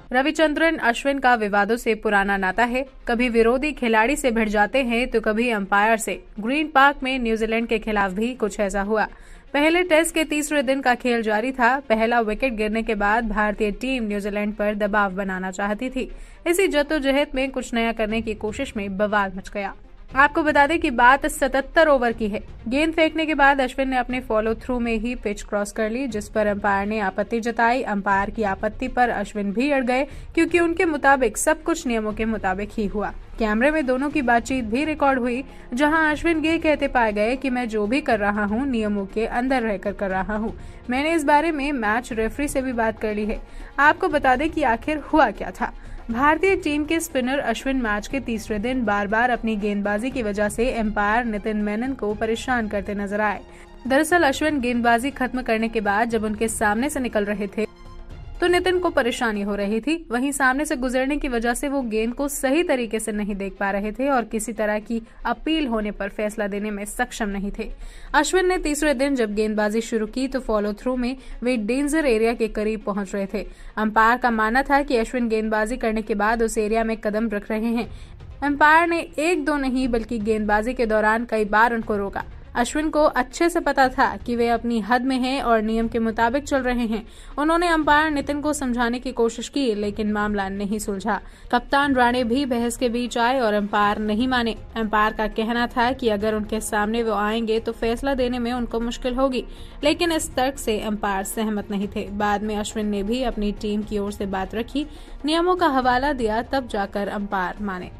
रविचंद्रन अश्विन का विवादों से पुराना नाता है। कभी विरोधी खिलाड़ी से भिड़ जाते हैं तो कभी अंपायर से। ग्रीन पार्क में न्यूजीलैंड के खिलाफ भी कुछ ऐसा हुआ। पहले टेस्ट के तीसरे दिन का खेल जारी था। पहला विकेट गिरने के बाद भारतीय टीम न्यूजीलैंड पर दबाव बनाना चाहती थी। इसी जद्दोजहद में कुछ नया करने की कोशिश में बवाल मच गया। आपको बता दें कि बात 77 ओवर की है। गेंद फेंकने के बाद अश्विन ने अपने फॉलो थ्रू में ही पिच क्रॉस कर ली, जिस पर अंपायर ने आपत्ति जताई। अंपायर की आपत्ति पर अश्विन भी अड़ गए, क्योंकि उनके मुताबिक सब कुछ नियमों के मुताबिक ही हुआ। कैमरे में दोनों की बातचीत भी रिकॉर्ड हुई, जहां अश्विन ये कहते पाए गए कि मैं जो भी कर रहा हूं नियमों के अंदर रहकर कर रहा हूं। मैंने इस बारे में मैच रेफरी से भी बात कर ली है। आपको बता दें कि आखिर हुआ क्या था। भारतीय टीम के स्पिनर अश्विन मैच के तीसरे दिन बार बार अपनी गेंदबाजी की वजह से एम्पायर नितिन मेनन को परेशान करते नजर आए। दरअसल अश्विन गेंदबाजी खत्म करने के बाद जब उनके सामने से निकल रहे थे तो नितिन को परेशानी हो रही थी। वहीं सामने से गुजरने की वजह से वो गेंद को सही तरीके से नहीं देख पा रहे थे और किसी तरह की अपील होने पर फैसला देने में सक्षम नहीं थे। अश्विन ने तीसरे दिन जब गेंदबाजी शुरू की तो फॉलो थ्रू में वे डेंजर एरिया के करीब पहुंच रहे थे। अंपायर का मानना था कि अश्विन गेंदबाजी करने के बाद उस एरिया में कदम रख रहे हैं। अंपायर ने एक दो नहीं बल्कि गेंदबाजी के दौरान कई बार उनको रोका। अश्विन को अच्छे से पता था कि वे अपनी हद में हैं और नियम के मुताबिक चल रहे हैं। उन्होंने अंपायर नितिन को समझाने की कोशिश की, लेकिन मामला नहीं सुलझा। कप्तान राणे भी बहस के बीच आए और अंपायर नहीं माने। अंपायर का कहना था कि अगर उनके सामने वो आएंगे तो फैसला देने में उनको मुश्किल होगी, लेकिन इस तर्क से अंपायर सहमत नहीं थे। बाद में अश्विन ने भी अपनी टीम की ओर से बात रखी, नियमों का हवाला दिया, तब जाकर अंपायर माने।